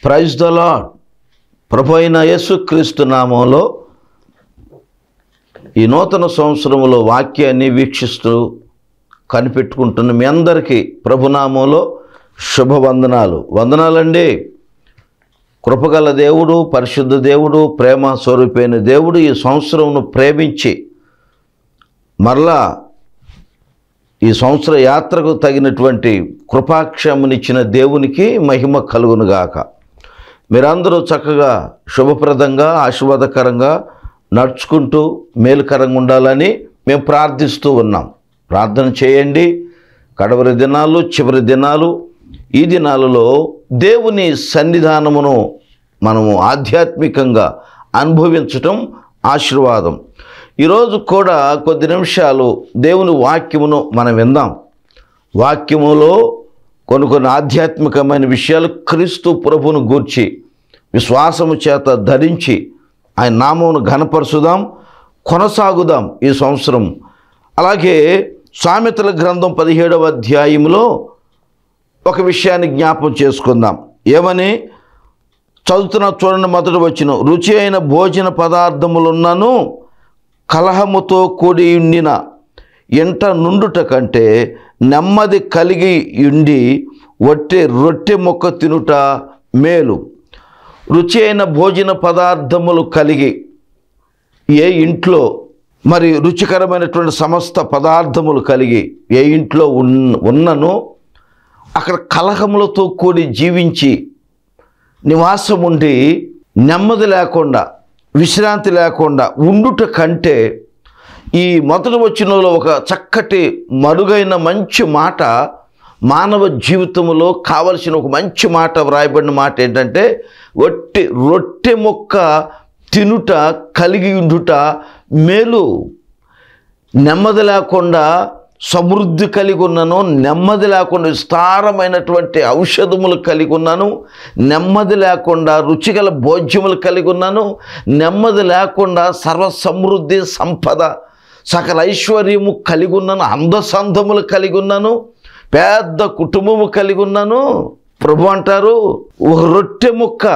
Praise the lord. ప్రభు అయిన యేసుక్రీస్తు నామంలో ఈ నూతన సంవత్సరంలో వాక్యాన్ని వీక్షిస్తూ కనిపెట్టుకుంటున్న మీ అందరికీ ప్రభునామంలో శుభవందనాలు. వందనాలండి. కృపగల దేవుడు, పరిశుద్ధ దేవుడు, ప్రేమ స్వరూపైన దేవుడు ఈ సంవత్సరంను ప్రేమించి మరలా ఈ సంవత్సర యాత్రకు తగినటువంటి కృపాక్షేమనిచ్చిన దేవునికి మహిమ కలుగునుగాక. మీరందరూ చక్కగా శుభప్రదంగా ఆశీర్వాదకరంగా నడుచుకుంటూ మేలుకరంగా ఉండాలని మేము ప్రార్థిస్తూ ఉన్నాం. ప్రార్థన చేయండి. కడవరి దినాలు, చివరి దినాలు, ఈ దినాలలో దేవుని సన్నిధానమును మనము ఆధ్యాత్మికంగా అనుభవించటం ఆశీర్వాదం. ఈరోజు కూడా కొద్ది నిమిషాలు దేవుని వాక్యమును మనం విందాం. వాక్యములో కొన్ని ఆధ్యాత్మికమైన విషయాలు క్రీస్తు ప్రభువును గూర్చి విశ్వాసము చేత ధరించి ఆయన నామమును ఘనపరచుదాం, కొనసాగుదాం ఈ సంవత్సరం. అలాగే సామెతల గ్రంథం 17వ అధ్యాయంలో ఒక విషయాన్ని జ్ఞాపం చేసుకుందాం. ఏమని చదువుతున్న చూడండి. మొదటి వచనం, రుచి అయిన భోజన పదార్థములున్నను కలహముతో కూడి ఉండిన ఎంట నుండుట కంటే నెమ్మది కలిగి ఉండి రొట్టె ముక్క తినుట మేలు. రుచి అయిన భోజన పదార్థములు కలిగి ఏ ఇంట్లో మరి రుచికరమైనటువంటి సమస్త పదార్థములు కలిగి ఏ ఇంట్లో ఉన్నను అక్కడ కలహములతో కూడి జీవించి నివాసం ఉండి నెమ్మది లేకుండా విశ్రాంతి లేకుండా ఉండుట కంటే ఈ మొదటి వచనంలో ఒక చక్కటి మరుగైన మంచి మాట, మానవ జీవితంలో కావలసిన ఒక మంచి మాట వ్రాయబడిన మాట ఏంటంటే రొట్టె ముక్క తినుట కలిగి ఉండుట మేలు. నెమ్మది లేకుండా సమృద్ధి కలిగి ఉన్నాను, నెమ్మది లేకుండా విస్తారమైనటువంటి ఔషధములు కలిగి ఉన్నాను, నెమ్మది లేకుండా రుచిగల భోజ్యములు కలిగి ఉన్నాను, నెమ్మది లేకుండా సర్వసమృద్ధి సంపద సకల ఐశ్వర్యము కలిగి ఉన్నాను, అందసంధములు కలిగి ఉన్నాను, పెద్ద కుటుంబము కలిగి ఉన్నాను. ప్రభు అంటారు ఒక రొట్టె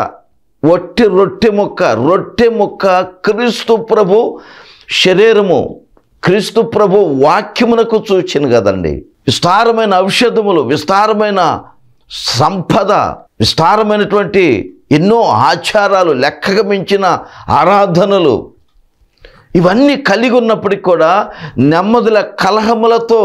ముక్క క్రీస్తు ప్రభు శరీరము, క్రీస్తు ప్రభు వాక్యమునకు సూచన కదండి. విస్తారమైన ఔషధములు, విస్తారమైన సంపద, విస్తారమైనటువంటి ఎన్నో ఆచారాలు, లెక్కకు మించిన ఆరాధనలు, ఇవన్నీ కలిగి ఉన్నప్పటికీ కూడా నెమ్మదిల కలహములతో,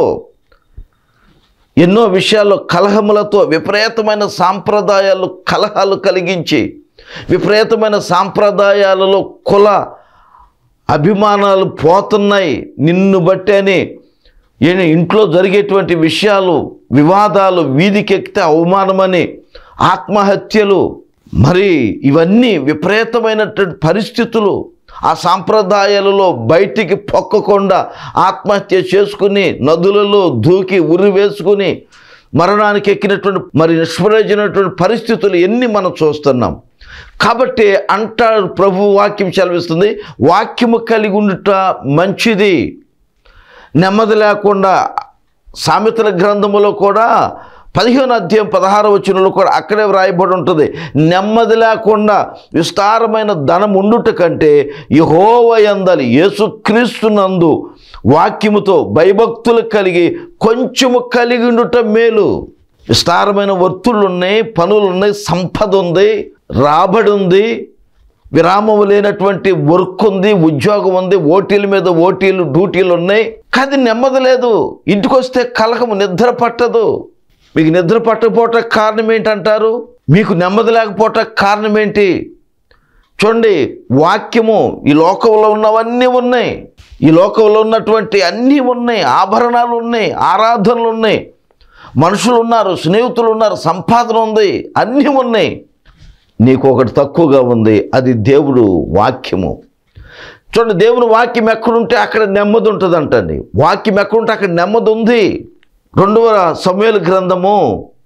ఎన్నో విషయాల్లో కలహములతో, విపరీతమైన సాంప్రదాయాలు కలహాలు కలిగించి, విపరీతమైన సాంప్రదాయాలలో కుల అభిమానాలు పోతున్నాయి నిన్ను బట్టి అని ఇంట్లో జరిగేటువంటి విషయాలు, వివాదాలు, వీధికెక్కితే అవమానమని, ఆత్మహత్యలు, మరి ఇవన్నీ విపరీతమైనటువంటి పరిస్థితులు. ఆ సాంప్రదాయాలలో బయటికి పొక్కకుండా ఆత్మహత్య చేసుకుని నదులలో దూకి ఉరి వేసుకుని మరణానికి ఎక్కినటువంటి మరి నిష్ప్రయోజనటువంటి పరిస్థితులు ఎన్ని మనం చూస్తున్నాం. కాబట్టి అంటారు ప్రభు వాక్యం సెలవిస్తుంది, వాక్యము కలిగి ఉండుట మంచిది. నెమ్మది లేకుండా సామెతల గ్రంథములో కూడా 15వ అధ్యాయం 16వ వచనంలో కూడా అక్కడే వ్రాయబడి ఉంటుంది, నెమ్మది లేకుండా విస్తారమైన ధనం ఉండుట కంటే యెహోవా యందలి యేసుక్రీస్తునందు వాక్యముతో భయభక్తులు కలిగి కొంచెము కలిగి ఉండుట మేలు. విస్తారమైన వర్తులు ఉన్నాయి, పనులు ఉన్నాయి, సంపద ఉంది, రాబడి ఉంది, విరామం లేనటువంటి వర్క్ ఉంది, ఉద్యోగం ఉంది, ఓటీల మీద ఓటీలు, డ్యూటీలు ఉన్నాయి. కానీ నెమ్మది లేదు. ఇంటికి వస్తే కలహము, నిద్ర పట్టదు. మీకు నిద్ర పట్టకపోవటానికి కారణం ఏంటంటారు? మీకు నెమ్మది లేకపోవటానికి కారణం ఏంటి? చూడండి, వాక్యము ఈ లోకంలో ఉన్నవన్నీ ఉన్నాయి, ఈ లోకంలో ఉన్నటువంటి అన్నీ ఉన్నాయి, ఆభరణాలు ఉన్నాయి, ఆరాధనలు ఉన్నాయి, మనుషులు ఉన్నారు, స్నేహితులు ఉన్నారు, సంపాదన ఉంది, అన్నీ ఉన్నాయి. నీకు ఒకటి తక్కువగా ఉంది, అది దేవుడు వాక్యము. చూడండి, దేవుని వాక్యం ఎక్కడుంటే అక్కడ నెమ్మది ఉంటుంది అంటండి. వాక్యం ఎక్కడుంటే అక్కడ నెమ్మది ఉంది. 2వ సమూయేలు గ్రంథము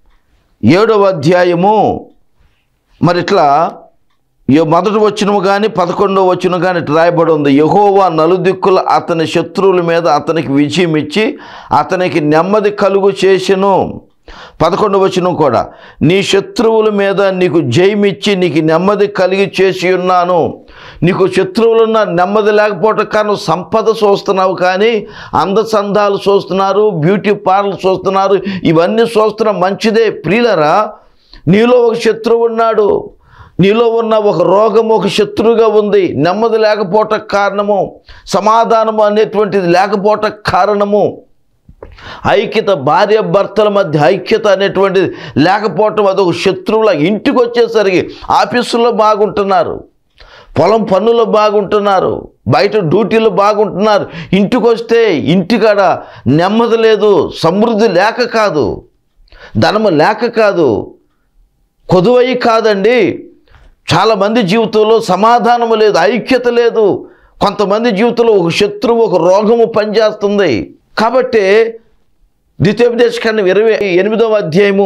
7వ అధ్యాయము మరి ఇట్లా మొదటి వచనము కానీ 11వ వచనం కానీ ఇట్లా రాయబడి ఉంది, యెహోవా నలుదిక్కుల అతని శత్రువుల మీద అతనికి విజయం ఇచ్చి అతనికి నెమ్మది కలుగు చేసెను. 11వ వచనం కూడా, నీ శత్రువుల మీద నీకు జయమిచ్చి నీకు నెమ్మది కలిగి చేసి ఉన్నాను. నీకు శత్రువులున్న నెమ్మది లేకపోవటం కారణం సంపద చూస్తున్నావు, కానీ అందచందాలు చూస్తున్నారు, బ్యూటీ పార్లర్ చూస్తున్నారు, ఇవన్నీ చూస్తున్నా మంచిదే. ప్రియులరా, నీలో ఒక శత్రువు ఉన్నాడు. నీలో ఉన్న ఒక రోగం ఒక శత్రువుగా ఉంది. నెమ్మది లేకపోవటం కారణము, సమాధానము అనేటువంటిది లేకపోవటం కారణము, ఐక్యత, భార్య భర్తల మధ్య ఐక్యత అనేటువంటిది లేకపోవటం అదొక శత్రువులా. ఇంటికి వచ్చేసరికి ఆఫీసులో బాగుంటున్నారు, పొలం పనుల్లో బాగుంటున్నారు, బయట డ్యూటీలో బాగుంటున్నారు, ఇంటికి వస్తే ఇంటికాడ నెమ్మది లేదు. సమృద్ధి లేక కాదు, ధనము లేక కాదు, కొదువై కాదండి. చాలామంది జీవితంలో సమాధానము లేదు, ఐక్యత లేదు. కొంతమంది జీవితంలో ఒక శత్రువు, ఒక రోగము పనిచేస్తుంది. కాబట్టి ద్వితీయోపదేశకాండం 28వ అధ్యాయము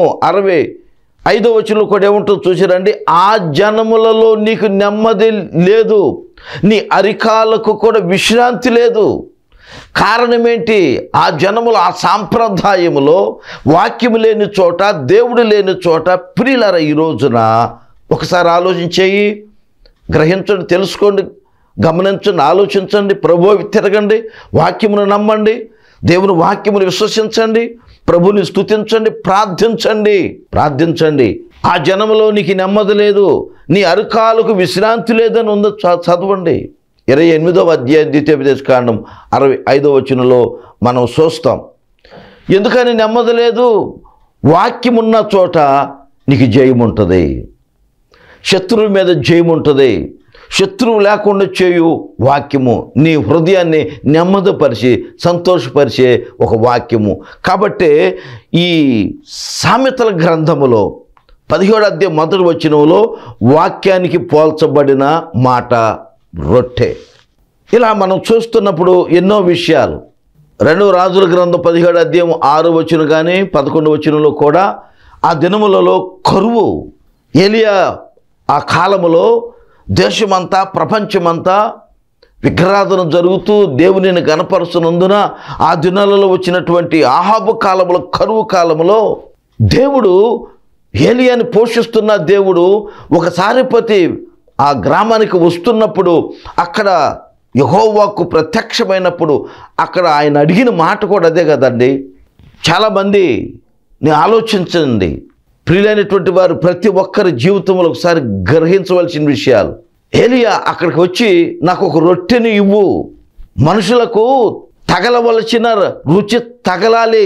65వ వచనంలో కూడా ఏముంటుందో చూసారండి, ఆ జనములలో నీకు నెమ్మది లేదు, నీ అరికాలకు కూడా విశ్రాంతి లేదు. కారణం ఏంటి? ఆ జనములు, ఆ సాంప్రదాయములో వాక్యము లేని చోట, దేవుడు లేని చోట. ప్రియులారా, ఈ రోజున ఒకసారి ఆలోచించేయి, గ్రహించండి, తెలుసుకోండి, గమనించండి, ఆలోచించండి, ప్రభువు తిరగండి, వాక్యమును నమ్మండి, దేవుని వాక్యమును విశ్వసించండి, ప్రభుని స్తుతించండి, ప్రార్థించండి. ఆ జనములో నీకు నెమ్మది లేదు, నీ అరికాలకు విశ్రాంతి లేదని ఉందో చదవండి. 28వ అధ్యాయం ద్వితీయోపదేశకాండం 65వ వచనంలో మనం చూస్తాం. ఎందుకని నెమ్మది లేదు? వాక్యం ఉన్న చోట నీకు జయం ఉంటుంది, శత్రువు మీద జయం ఉంటుంది. శత్రువు లేకుండా చేయు వాక్యము నీ హృదయాన్ని నెమ్మదిపరిచి సంతోషపరిచే ఒక వాక్యము. కాబట్టి ఈ సామెతల గ్రంథములో 17వ అధ్యాయం 1వ వచనంలో వాక్యానికి పోల్చబడిన మాట రొట్టె. ఇలా మనం చూస్తున్నప్పుడు ఎన్నో విషయాలు. 2 రాజుల గ్రంథం 17వ అధ్యాయం 6వ వచనం కానీ 11వ వచనంలో కూడా ఆ దినములలో కరువు. ఏలియా ఆ కాలములో దేశమంతా, ప్రపంచమంతా విగ్రహారాధన జరుగుతూ దేవునిని గణపరుస్తున్నందున ఆ దినాలలో వచ్చినటువంటి ఆహాబు కాలంలో, కరువు కాలంలో దేవుడు ఏలియాని పోషిస్తున్న దేవుడు ఒకసారి ఆ గ్రామానికి వస్తున్నప్పుడు అక్కడ యెహోవాకు ప్రత్యక్షమైనప్పుడు అక్కడ ఆయన అడిగిన మాట కూడా అదే కదండి. చాలామంది నేను ఆలోచించండి, ప్రియులైనటువంటి వారు ప్రతి ఒక్కరి జీవితంలో ఒకసారి గ్రహించవలసిన విషయాలు. ఏలియా అక్కడికి వచ్చి నాకు ఒక రొట్టెని ఇవ్వు, మనుషులకు తగలవలసిన రుచి తగలాలి,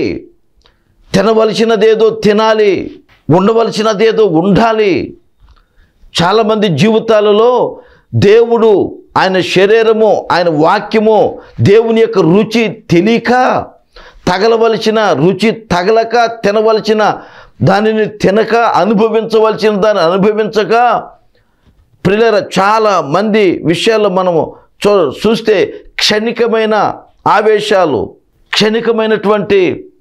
తినవలసినదేదో తినాలి, ఉండవలసినదేదో ఉండాలి. చాలామంది జీవితాలలో దేవుడు, ఆయన శరీరము, ఆయన వాక్యము, దేవుని యొక్క రుచి తెలియక, తగలవలసిన రుచి తగలక, తినవలసిన దానిని తినక, అనుభవించవలసిన దాన్ని అనుభవించక, ప్రియులారా చాలా మంది విషయాల్లో మనము చూస్తే క్షణికమైన ఆవేశాలు, క్షణికమైనటువంటి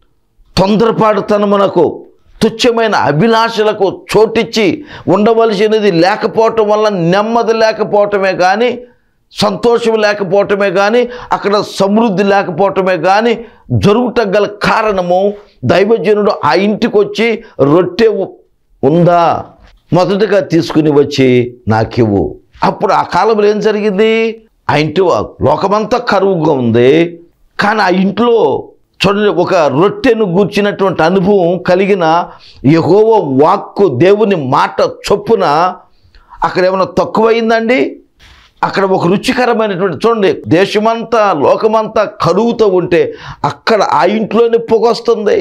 తొందరపాటుతనమునకు, తుచ్చమైన అభిలాషలకు చోటిచ్చి ఉండవలసినది లేకపోవటం వల్ల నెమ్మది లేకపోవటమే కానీ, సంతోషం లేకపోవటమే కానీ, అక్కడ సమృద్ధి లేకపోవటమే కానీ జరుగుట గల కారణము దైవజనుడు ఆ ఇంటికి వచ్చి రొట్టె ఉందా మొదటగా తీసుకుని వచ్చి నాకివ్వు. అప్పుడు ఆ కాలంలో ఏం జరిగింది? ఆ ఇంటి లోకమంతా కరువుగా ఉంది, కానీ ఆ ఇంట్లో చూడండి, ఒక రొట్టెను గూర్చినటువంటి అనుభవం కలిగిన యెహోవా వాక్కు, దేవుని మాట చొప్పున అక్కడ ఏమైనా తక్కువైందండి? అక్కడ ఒక రుచికరమైనటువంటి, చూడండి, దేశమంతా లోకమంతా కరువుతో ఉంటే అక్కడ ఆ ఇంట్లోనే పొగ వస్తుంది.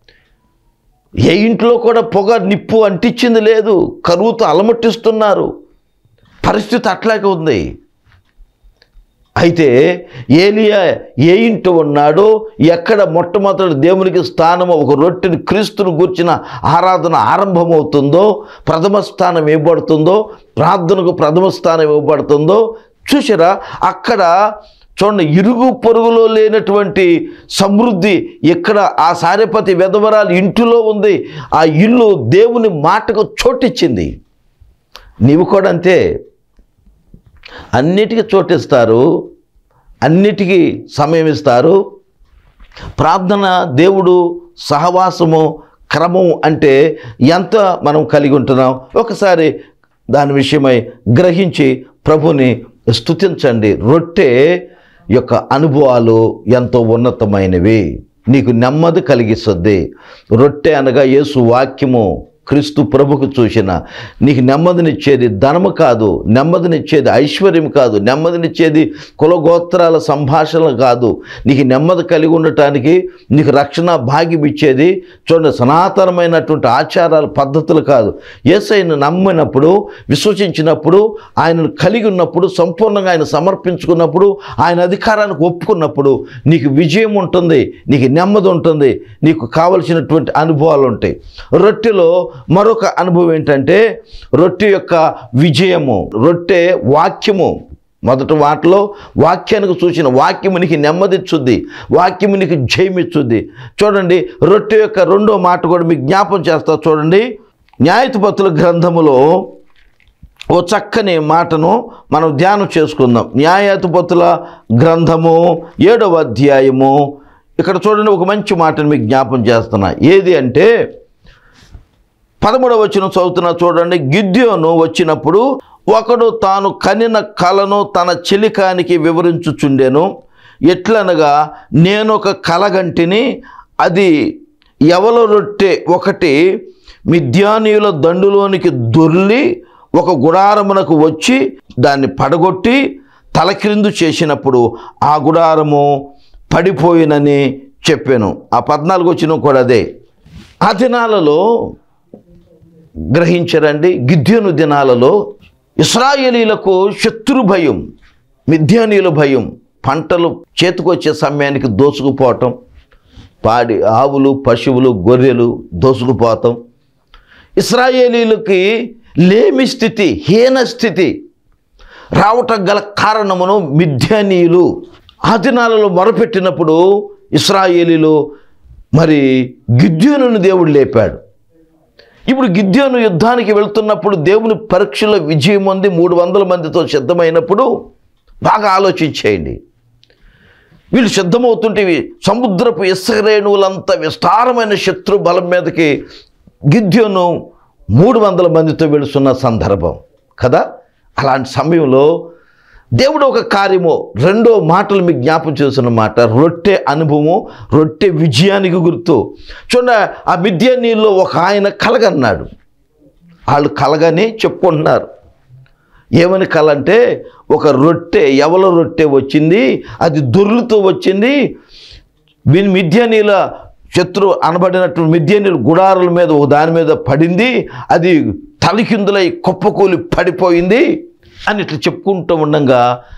ఏ ఇంట్లో కూడా పొగ, నిప్పు అంటించింది లేదు, కరువుతో అలమట్టిస్తున్నారు. పరిస్థితి అట్లాగే ఉంది. అయితే ఏలియా ఏ ఇంటి ఉన్నాడో, ఎక్కడ మొట్టమొదటి దేవునికి స్థానము, ఒక రొట్టెని, క్రీస్తును గూర్చిన ఆరాధన ఆరంభమవుతుందో, ప్రథమ స్థానం ఇవ్వబడుతుందో, ప్రార్థనకు ప్రథమ స్థానం ఇవ్వబడుతుందో చూసారా? అక్కడ చూడండి, ఇరుగు పొరుగులో లేనటువంటి సమృద్ధి ఇక్కడ ఆ సారెపతి వెధవరాలు ఇంటిలో ఉంది. ఆ ఇల్లు దేవుని మాటకు చోటిచ్చింది. నీవు కూడా అంతే, అన్నిటికీ చోటిస్తారు, అన్నిటికీ సమయం ఇస్తారు. ప్రార్థన, దేవుడు, సహవాసము క్రమం అంటే ఎంత మనం కలిగి ఉంటున్నాం ఒకసారి దాని విషయమై గ్రహించి ప్రభుని స్తుతించండి. రొట్టె యొక్క అనుభవాలు ఎంతో ఉన్నతమైనవి, నీకు నెమ్మది కలిగిస్తుంది. రొట్టె అనగా యేసు వాక్యము, క్రీస్తు ప్రభుకు చూసిన నీకు నెమ్మదినిచ్చేది ధనము కాదు, నెమ్మదినిచ్చేది ఐశ్వర్యం కాదు, నెమ్మదినిచ్చేది కులగోత్రాల సంభాషణలు కాదు. నీకు నెమ్మది కలిగి ఉండటానికి నీకు రక్షణ భాగ్యం ఇచ్చేది చూడండి సనాతనమైనటువంటి ఆచారాల పద్ధతులు కాదు. యేసయ్యను నమ్మినప్పుడు, విశ్వసించినప్పుడు, ఆయనను కలిగి ఉన్నప్పుడు, సంపూర్ణంగా ఆయన సమర్పించుకున్నప్పుడు, ఆయన అధికారానికి ఒప్పుకున్నప్పుడు నీకు విజయం ఉంటుంది, నీకు నెమ్మది ఉంటుంది, నీకు కావలసినటువంటి అనుభవాలు ఉంటాయి. రొట్టెలో మరొక అనుభవం ఏంటంటే రొట్టె యొక్క విజయము, రొట్టె వాక్యము. మొదటి వాటిలో వాక్యానికి చూసిన వాక్యము నీకు నెమ్మదిచ్చుద్ది, వాక్యము నీకు జయమిచ్చుద్ది. చూడండి రొట్టె యొక్క రెండో మాట కూడా మీకు జ్ఞాపం చేస్తా. చూడండి న్యాయాధిపతుల గ్రంథములో ఓ చక్కని మాటను మనం ధ్యానం చేసుకుందాం. న్యాయాధిపతుల గ్రంథము 7వ అధ్యాయము. ఇక్కడ చూడండి ఒక మంచి మాటను మీకు జ్ఞాపం చేస్తున్నా. ఏది అంటే 13వ వచనం చదువుతున్నా చూడండి. గిద్యోను వచ్చినప్పుడు ఒకడు తాను కనిన కలను తన చెలికానికి వివరించుచుండెను. ఎట్లనగా నేను ఒక కలగంటిని, అది యవల రొట్టె ఒకటి మిద్యానీయుల దండులోనికి దొర్లి ఒక గుడారమునకు వచ్చి దాన్ని పడగొట్టి తలక్రిందు చేసినప్పుడు ఆ గుడారము పడిపోయినని చెప్పాను. ఆ 14వ వచనం కూడా అదే. ఆ దినాలలో గ్రహించరండి, గిద్యోను దినాలలో ఇశ్రాయేలీలకు శత్రు భయం, మిద్యానీయుల భయం, పంటలు చేతికొచ్చే సమయానికి దోసుకుపోవటం, పాడి ఆవులు పశువులు గొర్రెలు దోసుకుపోవటం, ఇశ్రాయేలీలకి లేమి స్థితి, హీన స్థితి రావటం గల కారణమును మిద్యానీయులు ఆ దినాలలో మొరపెట్టినప్పుడు ఇశ్రాయేలీలు మరి గిద్యోనును దేవుడు లేపాడు. ఇప్పుడు గిద్యోను యుద్ధానికి వెళ్తున్నప్పుడు దేవుని పరీక్షలో విజయం పొంది 300 మందితో సిద్ధమైనప్పుడు బాగా ఆలోచించేయండి. వీళ్ళు సిద్ధమవుతుంటే సముద్రపు ఇసుకరేణువులంతా విస్తారమైన శత్రు బలం మీదకి గిద్యోను 300 మందితో వెళుతున్న సందర్భం కదా. అలాంటి సమయంలో దేవుడు ఒక కార్యము, రెండో మాటలు మీకు జ్ఞాపం చేసిన మాట, రొట్టె అనుభవము, రొట్టె విజయానికి గుర్తు. చూడండి ఆ మిద్యానీయుల్లో ఒక ఆయన కలగన్నాడు. వాళ్ళు కలగని చెప్పుకుంటున్నారు. ఏమని కల అంటే ఒక రొట్టె, యవల రొట్టె వచ్చింది, అది దొర్లుతో వచ్చింది, మిద్యానీయుల శత్రు అనబడినట్టు మిద్యానీయుల గుడారుల మీద ఒక దాని మీద పడింది, అది తలకిందులై కుప్పకూలి పడిపోయింది అని ఇట్లా చెప్పుకుంటూ ఉండగా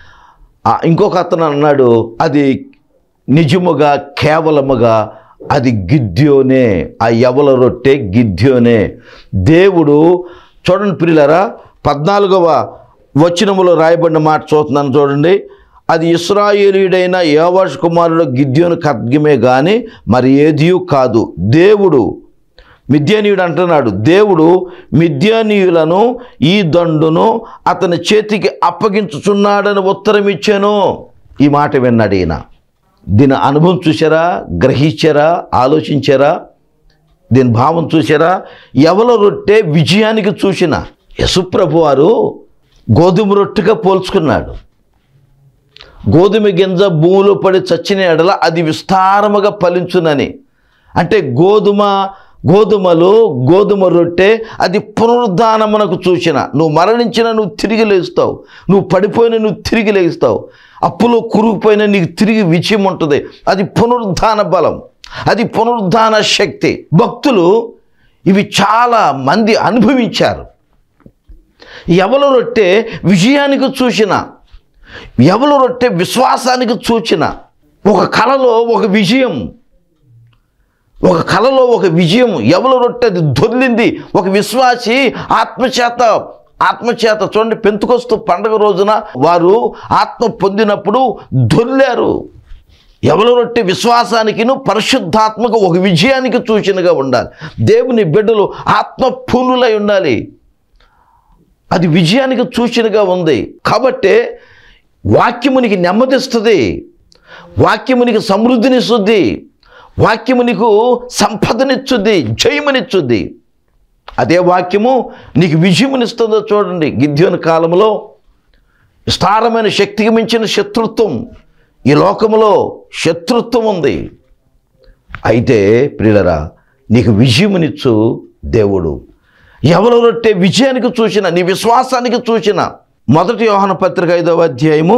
ఇంకొక అతను అన్నాడు, అది నిజముగా కేవలముగా అది గిద్యోనే, ఆ యవల రొట్టె గిద్యోనే. దేవుడు చూడండి ప్రియులారా, 14వ వచనములో రాయబడిన మాట చూస్తున్నాను చూడండి. అది ఇశ్రాయేలీయుడైన యోవాషు కుమారుడు గిద్యోను ఖడ్గమే కానీ మరి ఏదియూ కాదు. దేవుడు మిద్యానీయుడు అంటున్నాడు, దేవుడు మిద్యానీయులను ఈ దండును అతని చేతికి అప్పగించుచున్నాడని ఉత్తరం ఇచ్చాను. ఈ మాట విన్నాడు ఈయన. దీని అనుభవం చూసారా, గ్రహించారా, ఆలోచించారా, దీని భావం చూసారా? యవల రొట్టె విజయానికి చూసిన యేసుప్రభు వారు గోధుమ రొట్టెగా పోల్చుకున్నాడు. గోధుమ గింజ భూమిలో పడి చచ్చిన ఎడల అది విస్తారముగా ఫలించునని. అంటే గోధుమ రొట్టె అది పునరుద్ధానమునకు సూచన. నువ్వు మరణించిన నువ్వు తిరిగి లేస్తావు, నువ్వు పడిపోయిన నువ్వు తిరిగి లేస్తావు, అప్పులో కురుకుపోయిన నీకు తిరిగి విజయం ఉంటుంది. అది పునరుద్ధాన బలం, అది పునరుద్ధాన శక్తి. భక్తులు ఇవి చాలా మంది అనుభవించారు. యవల రొట్టె విజయానికి సూచన, యవల రొట్టె విశ్వాసానికి సూచన. ఒక కళలో ఒక విజయం, ఒక కళలో ఒక విజయం. యవల రొట్టె అది దొర్లింది. ఒక విశ్వాసి ఆత్మచేత చూడండి, పెంతెకొస్తు పండుగ రోజున వారు ఆత్మ పొందినప్పుడు దొర్లారు. యవల రొట్టె విశ్వాసానికిను పరిశుద్ధాత్మకు ఒక విజయానికి సూచనగా ఉండాలి. దేవుని బిడ్డలు ఆత్మ పూర్ణులై ఉండాలి. అది విజయానికి సూచనగా ఉంది. కాబట్టి వాక్యమునికి నెమ్మదిస్తుంది, వాక్యమునికి సమృద్ధినిస్తుంది, వాక్యము నీకు సంపదనిచ్చుద్ది, జయమునిచ్చుద్ది. అదే వాక్యము నీకు విజయమునిస్తుందో చూడండి. గిద్యోని కాలంలో విస్తారమైన శక్తికి మించిన శత్రుత్వం, ఈ లోకములో శత్రుత్వం ఉంది. అయితే ప్రియులరా, నీకు విజయమునిచ్చు దేవుడు. ఎవరు రొట్టె విజయానికి సూచన, నీ విశ్వాసానికి సూచన. 1 యోహాను పత్రిక 5వ అధ్యాయము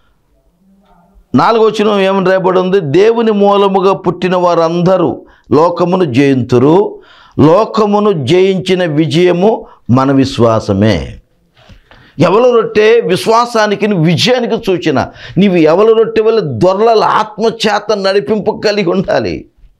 4వ వచనం ఏమని రాయబడి ఉంది? దేవుని మూలముగా పుట్టిన వారందరూ లోకమును జయింతురు, లోకమును జయించిన విజయము మన విశ్వాసమే. ఎవల రొట్టె విశ్వాసానికి, విజయానికి సూచన. నీవు ఎవల రొట్టె వల్ల దొరల ఆత్మచేత నడిపింపు కలిగి ఉండాలి.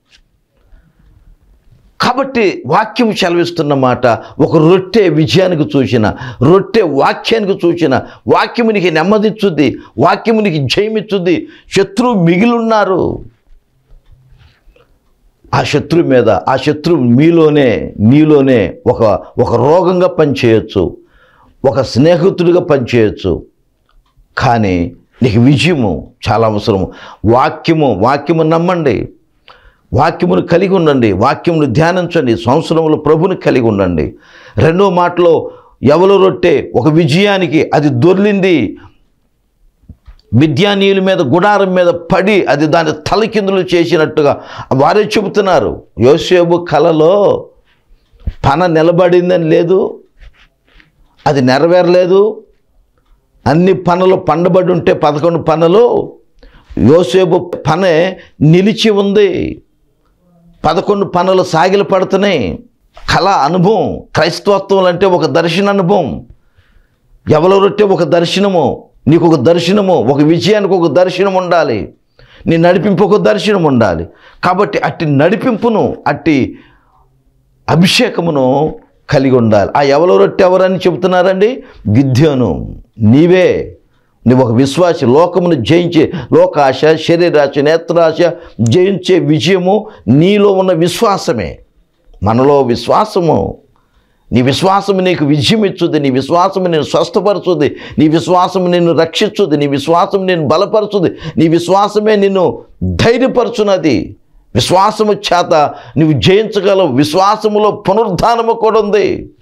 కాబట్టి వాక్యం సెలవిస్తున్న మాట, ఒక రొట్టె విజయానికి సూచన, రొట్టె వాక్యానికి సూచన. వాక్యము నీకు నెమ్మదిచ్చుద్ది, వాక్యము నీకు జయమిచ్చుద్ది. శత్రువు మిగిలిన్నారు. ఆ శత్రువు మీద, ఆ శత్రువు మీలోనే ఒక రోగంగా పనిచేయచ్చు, ఒక స్నేహితుడిగా పనిచేయచ్చు. కానీ నీకు విజయము చాలా అవసరము. వాక్యము నమ్మండి, వాక్యమును కలిగి ఉండండి, వాక్యమును ధ్యానించండి, సంవత్సరంలో ప్రభుని కలిగి ఉండండి. రెండో మాటలో ఎవరు రొట్టె ఒక విజయానికి అది దొర్లింది మిద్యానీయుల మీద, గుడారం మీద పడి అది దాన్ని తలకిందులు చేసినట్టుగా వారే చెబుతున్నారు. యోసేపు కలలో పన నిలబడిందని లేదు, అది నెరవేరలేదు. అన్ని పనులు పండబడి ఉంటే 11 పనులు, యోసేపు పనే నిలిచి ఉంది. 11 పనులు సాగిలు పడుతున్నాయి. కళ అనుభవం, క్రైస్తవత్వం అంటే ఒక దర్శన అనుభవం. ఎవరో రొట్టె ఒక దర్శనము, నీకు ఒక దర్శనము, ఒక విజయానికి ఒక దర్శనం ఉండాలి, నీ నడిపింపు ఒక దర్శనం ఉండాలి. కాబట్టి అట్టి నడిపింపును, అట్టి అభిషేకమును కలిగి ఉండాలి. ఆ ఎవరో రొట్టె ఎవరని చెబుతున్నారండి? గిద్యోను. నువ్వు ఒక విశ్వాసి, లోకమును జయించే, లోకాశ, శరీరాశ, నేత్రాశ జయించే విజయము నీలో ఉన్న విశ్వాసమే. మనలో విశ్వాసము, నీ విశ్వాసము నీకు విజయం ఇచ్చుద్ది, నీ విశ్వాసము నేను స్వస్థపరచుద్ది, నీ విశ్వాసము నిన్ను రక్షించుద్ది, నీ విశ్వాసం నేను బలపరచుద్ది, నీ విశ్వాసమే నిన్ను ధైర్యపరచున్నది. విశ్వాసము చేత నువ్వు జయించగలవు. విశ్వాసములో పునరుద్ధానము కూడా ఉంది.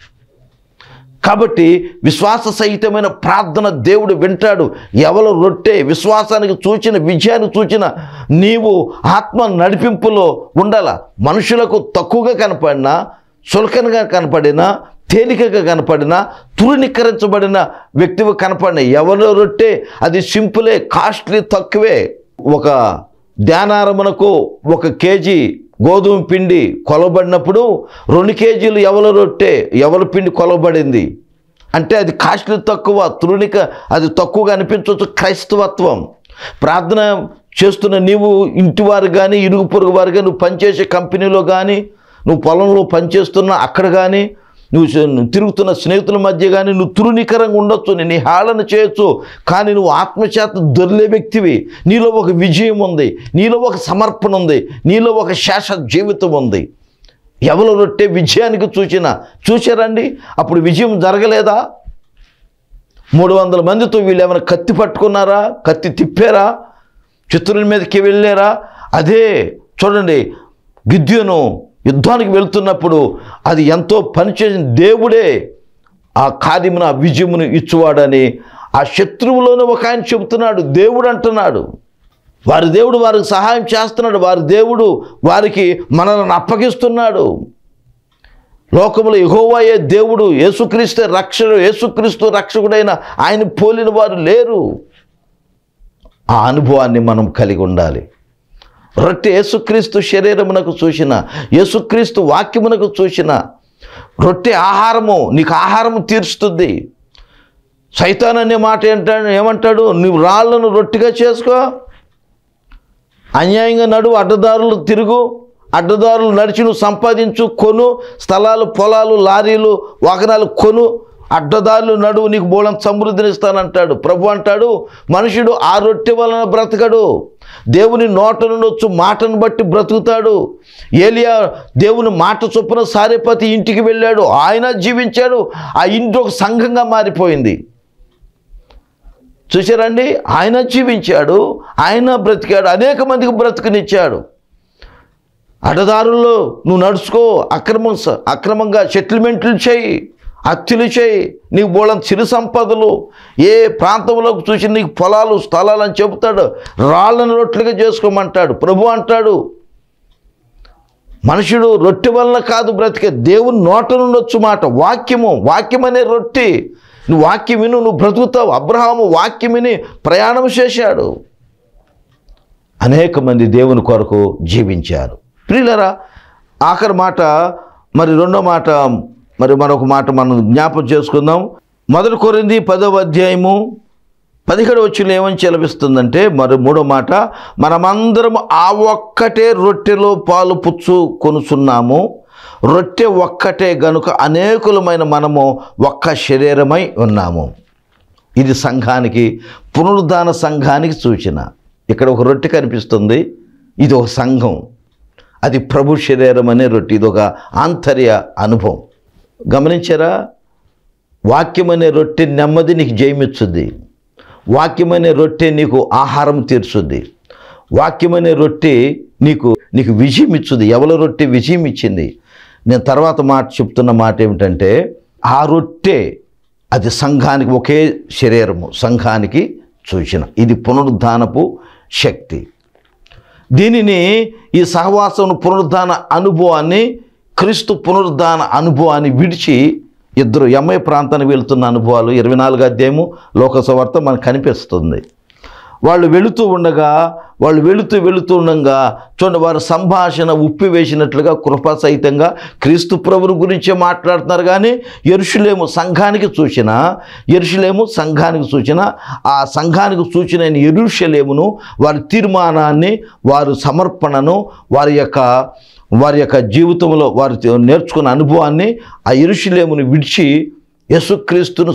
కాబట్టి విశ్వాస సహితమైన ప్రార్థన దేవుడు వింటాడు. ఎవరు రొట్టె విశ్వాసానికి సూచన, విజయానికి సూచన. నీవు ఆత్మ నడిపింపులో ఉండాల. మనుషులకు తక్కువగా కనపడినా, చులకనగా కనపడినా, తేలికగా కనపడినా, తృణీకరించబడిన వ్యక్తివి కనపడిన ఎవరో రొట్టె అది సింపులే, కాస్ట్లీ, తక్కువే. ఒక ధ్యానారమునకు 1 కేజీ గోధుమ పిండి కొలబడినప్పుడు 2 కేజీలు ఎవల రొట్టె, ఎవల పిండి కొలబడింది అంటే అది కాస్ట్లీ, తక్కువ, అది తక్కువగా అనిపించవచ్చు. క్రైస్తవత్వం. ప్రార్థన చేస్తున్న నీవు ఇంటివారు కానీ, ఇరుగు పొరుగు వారు కానీ, నువ్వు పనిచేసే కంపెనీలో కానీ, నువ్వు పొలంలో పనిచేస్తున్న అక్కడ కానీ, నువ్వు తిరుగుతున్న స్నేహితుల మధ్య కానీ నువ్వు తృణీకరంగా ఉండొచ్చు, నీ హేళన చేయొచ్చు. కానీ నువ్వు ఆత్మచేత దొర్లే వ్యక్తివి. నీలో ఒక విజయం ఉంది, నీలో ఒక సమర్పణ ఉంది, నీలో ఒక శేష జీవితం ఉంది. ఎవరు రొట్టె విజయానికి చూచారండి. అప్పుడు విజయం జరగలేదా? 300 మందితో వీళ్ళు ఏమైనా కత్తి పట్టుకున్నారా? కత్తి తిప్పారా? శత్రువుల మీదకి వెళ్ళారా? అదే చూడండి, గిద్యోను యుద్ధానికి వెళ్తున్నప్పుడు అది ఎంతో పనిచేసిన దేవుడే ఆ కార్యమును, ఆ విజయమును ఇచ్చువాడని ఆ శత్రువులోనే ఒక ఆయన చెబుతున్నాడు. దేవుడు అంటున్నాడు, వారి దేవుడు వారికి సహాయం చేస్తున్నాడు, వారి దేవుడు వారికి మనల్ని అప్పగిస్తున్నాడు. లోకములో యెహోవాయే దేవుడు, యేసుక్రీస్తే రక్షకుడు, యేసుక్రీస్తు రక్షకుడైన ఆయన పోలిన వారు లేరు. ఆ అనుభవాన్ని మనం కలిగి ఉండాలి. రొట్టె యేసుక్రీస్తు శరీరమునకు సూచన, యేసుక్రీస్తు వాక్యమునకు సూచన. రొట్టె ఆహారము, నీకు ఆహారము తీరుస్తుంది. సైతాన్ అనే మాట ఏమంటాడు? నువ్వు రాళ్లను రొట్టెగా చేసుకో, అన్యాయంగా నడు, అడ్డదారులు తిరుగు, అడ్డదారులు నడిచి నువ్వు సంపాదించు, కొను, స్థలాలు, పొలాలు, లారీలు, వాహనాలు కొను, అడ్డదారులు నడువు, నీకు బోళం సమృద్ధినిస్తానంటాడు. ప్రభు అంటాడు, మనుషుడు ఆ రొట్టె వలన బ్రతకడు, దేవుని నోట నుండి వచ్చు మాటను బట్టి బ్రతుకుతాడు. ఏలియా దేవుని మాట చొప్పున సారెపతి ఇంటికి వెళ్ళాడు, ఆయన జీవించాడు. ఆ ఇంటి ఒక సంఘంగా మారిపోయింది. చూశారండి, ఆయన జీవించాడు, ఆయన బ్రతికాడు, అనేక మందికి బ్రతుకునిచ్చాడు. అడ్డదారుల్లో నువ్వు నడుచుకో, అక్రమంగా సెటిల్మెంట్లు చేయి, హత్యలు చేయి, నీకు బోళంత చిరు సంపదలు, ఏ ప్రాంతంలోకి చూసి నీకు పొలాలు స్థలాలు అని చెబుతాడు. రాళ్ళను రొట్టెలుగా చేసుకోమంటాడు. ప్రభు అంటాడు, మనుషుడు రొట్టె వల్ల కాదు బ్రతికే, దేవుని నోట నుండి వచ్చు మాట. వాక్యం అనే రొట్టె. నువ్వు వాక్యం విను, నువ్వు బ్రతుకుతావు. అబ్రహాము వాక్యం విని ప్రయాణం చేశాడు. అనేక మంది దేవుని కొరకు జీవించారు. ప్రియులారా, ఆఖరి మాట, మరి రెండో మాట, మరి మరొక మాట మనం జ్ఞాపకం చేసుకుందాం. 1 కొరింథీ 10వ అధ్యాయము 17వ వచనం ఏమని చెలవిస్తుందంటే, మరి మూడో మాట, మనమందరం ఆ ఒక్కటే రొట్టెలో పాలు పుచ్చు కొనుచున్నాము, రొట్టె ఒక్కటే గనుక అనేకులమైన మనము ఒక్క శరీరమై ఉన్నాము. ఇది సంఘానికి, పునరుద్ధాన సంఘానికి సూచన. ఇక్కడ ఒక రొట్టె కనిపిస్తుంది, ఇది ఒక సంఘం, అది ప్రభు శరీరం అనే రొట్టె. ఇది ఒక ఆంతర్య అనుభవం. గమనించారా? వాక్యం అనే రొట్టె నెమ్మది నీకు జయమిచ్చుద్ది. వాక్యం అనే రొట్టె నీకు ఆహారం తీర్చుద్ది. వాక్యం అనే రొట్టె నీకు విజయం ఇచ్చుద్ది. ఎవల రొట్టె విజయం ఇచ్చింది? నేను తర్వాత మాట చెప్తున్న మాట ఏమిటంటే, ఆ రొట్టె అది సంఘానికి, ఒకే శరీరము, సంఘానికి సూచన. ఇది పునరుద్ధానపు శక్తి. దీనిని, ఈ సహవాసం పునరుద్ధాన అనుభవాన్ని, క్రీస్తు పునరుద్ధాన అనుభవాన్ని విడిచి ఇద్దరు ఎంఐ ప్రాంతానికి వెళుతున్న అనుభవాలు 24వ అధ్యాయము లోకసువార్త మనకు కనిపిస్తుంది. వాళ్ళు వెళుతూ ఉండగా చూడండి, వారి సంభాషణ ఉప్పి వేసినట్లుగా కృపాసహితంగా క్రీస్తు ప్రభువుని గురించే మాట్లాడుతున్నారు. కానీ యెరూషలేము సంఘానికి సూచన, ఆ సంఘానికి సూచన అయిన యెరూషలేమును, వారి తీర్మానాన్ని, వారి సమర్పణను, వారి యొక్క జీవితంలో వారు నేర్చుకున్న అనుభవాన్ని, ఆ యెరూషలేమును విడిచి యేసుక్రీస్తును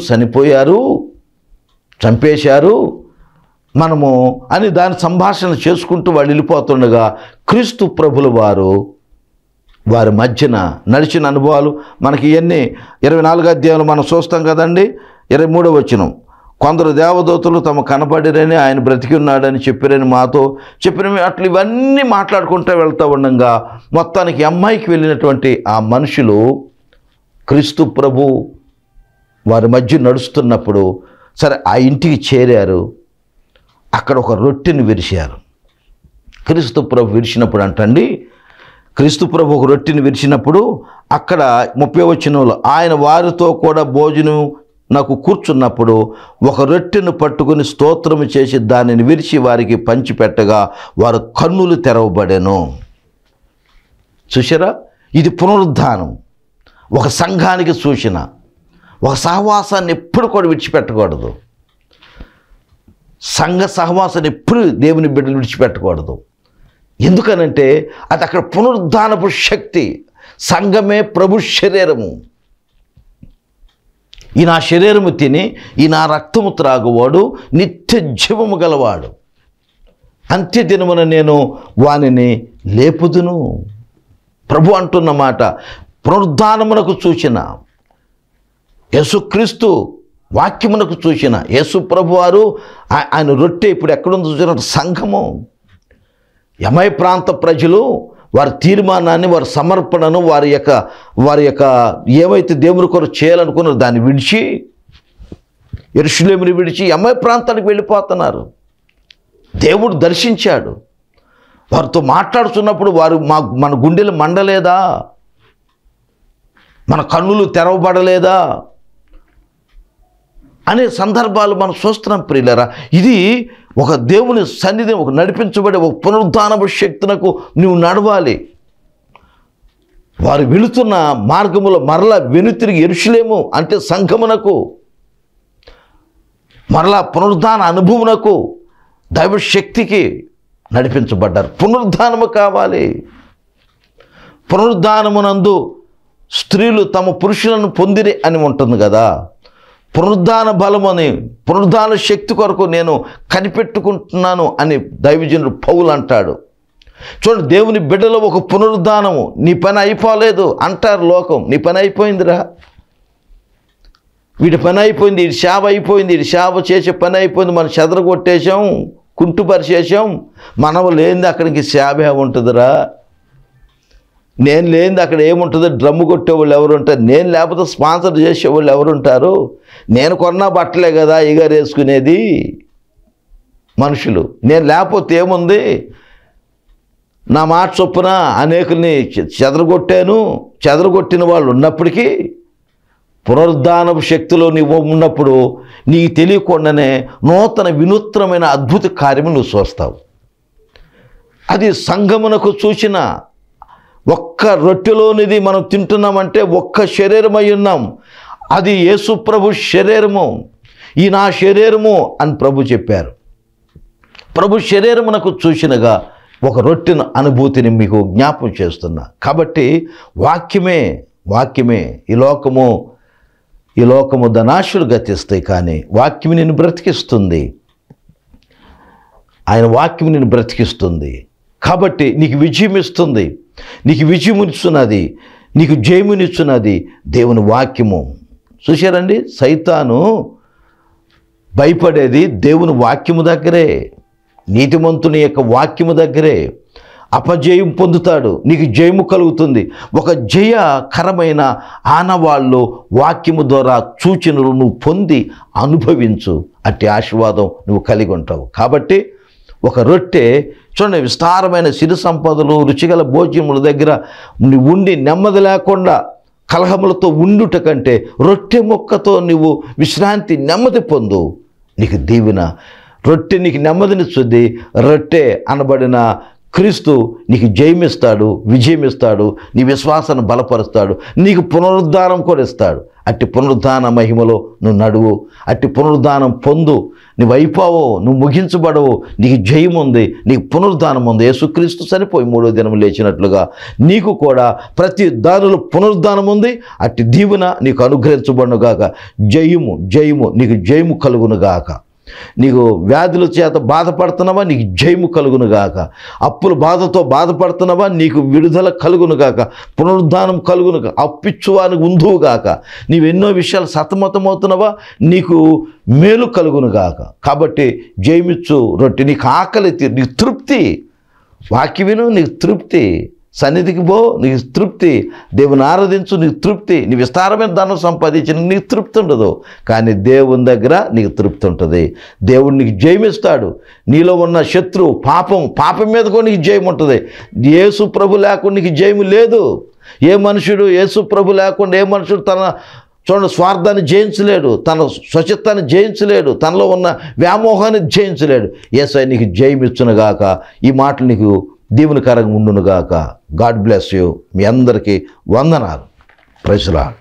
చంపేశారు మనము అని దాని సంభాషణ చేసుకుంటూ వాళ్ళు వెళ్ళిపోతుండగా, క్రీస్తు ప్రభుల వారి మధ్యన నడిచిన అనుభవాలు మనకి ఇవన్నీ 24వ అధ్యాయంలో మనం చూస్తాం కదండి. 23వ వచనం, కొందరు దేవదూతలు తమ కనపడిరని, ఆయన బ్రతికి ఉన్నాడని చెప్పిరని మాతో చెప్పిన, అట్లా ఇవన్నీ మాట్లాడుకుంటూ వెళ్తూ ఉండగా మొత్తానికి అమ్మాయికి వెళ్ళినటువంటి ఆ మనుషులు క్రీస్తు ప్రభు వారి మధ్య నడుస్తున్నప్పుడు, సరే ఆ ఇంటికి చేరారు. అక్కడ ఒక రొట్టెని విరిచారు. క్రీస్తు ప్రభు విరిచినప్పుడు అంటండి, క్రీస్తు ప్రభు ఒక రొట్టెని విరిచినప్పుడు అక్కడ 30వ వచనంలో, ఆయన వారితో కూడా భోజనం నాకు కూర్చున్నప్పుడు ఒక రొట్టెను పట్టుకుని స్తోత్రము చేసి దానిని విరిచి వారికి పంచిపెట్టగా వారు కన్నులు తెరవబడెను. చూసారా? ఇది పునరుద్ధానం, ఒక సంఘానికి సూచన. ఒక సహవాసాన్ని ఎప్పుడు కూడా విడిచిపెట్టకూడదు. సంఘ సహవాసాన్ని ఎప్పుడు దేవుని బిడ్డలు విడిచిపెట్టకూడదు. ఎందుకనంటే అది అక్కడ పునరుద్ధానపు శక్తి. సంఘమే ప్రభు శరీరము. ఈ నా శరీరము తిని ఈ నా రక్తము త్రాగువాడు నిత్య జీవము గలవాడు, అంత్యదినమున నేను వానిని లేపుదును. ప్రభు అంటున్న మాట పునరుద్ధానమునకు సూచన. యేసుక్రీస్తు వాక్యమునకు సూచన. యేసు ప్రభు వారు ఆయన రొట్టె ఇప్పుడు ఎక్కడుందో చూసినట్టు సంఘము. యమై ప్రాంత ప్రజలు వారి తీర్మానాన్ని, వారి సమర్పణను, వారి యొక్క ఏమైతే దేవుని కొరకు చేయాలనుకున్నారో దాన్ని విడిచి, యెరూషలేముని విడిచి యమై ప్రాంతానికి వెళ్ళిపోతున్నారు. దేవుడు దర్శించాడు. వారితో మాట్లాడుతున్నప్పుడు మన గుండెలు మండలేదా? మన కన్నులు తెరవబడలేదా అనే సందర్భాలు మనం చూస్తున్నాం ప్రియులారా. ఇది ఒక దేవుని సన్నిధి, ఒక నడిపించబడే ఒక పునరుద్ధానపు శక్తునకు నువ్వు నడవాలి. వారు వెళుతున్న మార్గములో మరలా వెనుతిరిగి యెరూషలేము అంటే సంఘమునకు, మరలా పునరుద్ధాన అనుభవమునకు, దైవ శక్తికి నడిపించబడ్డారు. పునరుద్ధానము కావాలి. పునరుద్ధానమునందు స్త్రీలు తమ పురుషులను పొందిరి అని ఉంటుంది కదా. పునరుద్ధాన బలమని, పునరుద్ధాన శక్తి కొరకు నేను కనిపెట్టుకుంటున్నాను అని దైవజనుడు పౌలు అంటాడు. చూడండి, దేవుని బిడ్డలో ఒక పునరుద్ధానము. నీ పని అయిపోలేదు అంటారు లోకం. నీ పని అయిపోయిందిరా, వీడి పని అయిపోయింది, వీడి సేవ అయిపోయింది, వీడి సేవ చేసే పని అయిపోయింది, మనం చెదరగొట్టేసాం, కుంటుపరిచేసాం, మనం లేనిది అక్కడికి సేవ ఉంటుందిరా. నేను లేనిది అక్కడ ఏముంటుందో, డ్రమ్ము కొట్టేవాళ్ళు ఎవరు ఉంటారు, నేను లేకపోతే స్పాన్సర్ చేసేవాళ్ళు ఎవరు ఉంటారు, నేను కొన్నా బట్టలే కదా అయ్యగారు వేసుకునేది మనుషులు, నేను లేకపోతే ఏముంది, నా మాట చొప్పున అనేకుల్ని చెదరగొట్టిన వాళ్ళు ఉన్నప్పటికీ పునరుద్ధానపు శక్తిలో నీవు ఉన్నప్పుడు నీకు తెలియకుండానే నూతన వినూత్నమైన అద్భుత కార్యము నువ్వు చూస్తావు. అది సంఘమునకు చూసిన ఒక్క రొట్టెలోనిది మనం తింటున్నామంటే ఒక్క శరీరమై ఉన్నాం, అది యేసు ప్రభు శరీరము, ఈ నా శరీరము అని ప్రభు చెప్పారు. ప్రభు శరీరమునకు చూసినగా ఒక రొట్టెను అనుభూతిని మీకు జ్ఞాపకం చేస్తున్నా. కాబట్టి వాక్యమే ఈ లోకము ధనాశులు గతిస్తాయి, కానీ వాక్యం నిన్ను బ్రతికిస్తుంది. ఆయన వాక్యం నిన్ను బ్రతికిస్తుంది. కాబట్టి నీకు విజయం ఇస్తుంది, నీకు విజయమునిస్తున్నది, నీకు జయమునిస్తున్నది దేవుని వాక్యము. చూశారండి, సైతాను భయపడేది దేవుని వాక్యము దగ్గరే, నీతిమంతుని యొక్క వాక్యము దగ్గరే. అపజయం పొందుతాడు, నీకు జయము కలుగుతుంది. ఒక జయకరమైన ఆనవాళ్ళు వాక్యము ద్వారా సూచనలు నువ్వు పొంది అనుభవించు, అట్టి ఆశీర్వాదం నువ్వు కలిగి ఉంటావు. కాబట్టి ఒక రొట్టె చూడండి, విస్తారమైన సిరి సంపదలు, రుచిగల భోజ్యముల దగ్గర ఉండి నెమ్మది లేకుండా కలహములతో ఉండుట కంటే రొట్టె మొక్కతో నువ్వు విశ్రాంతి, నెమ్మది పొందు, నీకు దీవెన. రొట్టె నీకు నెమ్మదినిస్తుంది. రొట్టె అనబడిన క్రీస్తు నీకు జయమిస్తాడు, విజయమిస్తాడు, నీ విశ్వాసాన్ని బలపరుస్తాడు, నీకు పునరుద్ధానం కూడా ఇస్తాడు. అట్టి పునరుద్ధాన మహిమలో నువ్వు నడువు, అట్టి పునరుద్ధానం పొందు. నువ్వు అయిపోవో, నువ్వు ముగించబడవు, నీకు జయం ఉంది, నీకు పునరుద్ధానం ఉంది. యేసుక్రీస్తు చనిపోయి 3వ దినం లేచినట్లుగా నీకు కూడా ప్రతి దానిలో పునరుద్ధానం ఉంది. అట్టి దీవెన నీకు అనుగ్రహించబడునుగాక. జయము నీకు జయము కలుగునుగాక. నీకు వ్యాధుల చేత బాధపడుతున్నావా, నీకు జయము కలుగునుగాక. అప్పుల బాధతో బాధపడుతున్నావా, నీకు విడుదల కలుగునుగాక, పునరుద్ధానం కలుగునుగాక. అప్పిచ్చువానికి ఉందువుగాక. నీవెన్నో విషయాలు సతమతమవుతున్నావా, నీకు మేలు కలుగునుగాక. కాబట్టి జయమిచ్చు రొట్టె, నీకు ఆకలి, నీకు తృప్తి, వాక్య విను, నీకు తృప్తి. సన్నిధికి పో, నీకు తృప్తి. దేవుని ఆరాధించు, నీకు తృప్తి. నీ విస్తారమైన ధనం సంపాదించిన నీకు తృప్తి ఉండదు, కానీ దేవుని దగ్గర నీకు తృప్తి ఉంటుంది. దేవుడు నీకు జయమిస్తాడు. నీలో ఉన్న శత్రువు పాపం మీద కూడా నీకు జయం ఉంటుంది. యేసు ప్రభు లేకుండా నీకు జయము లేదు. ఏ మనుషుడు యేసు ప్రభు లేకుండా తన స్వార్థాన్ని జయించలేడు, తన స్వచ్ఛతాన్ని జయించలేడు, తనలో ఉన్న వ్యామోహాన్ని జయించలేడు. యేసయ్య నీకు జయమిచ్చునుగాక. ఈ మాటలు నీకు దీవెనకరంగా ఉండునుగాక. God bless you. మీ అందరికీ వందనాలు. Praise the lord.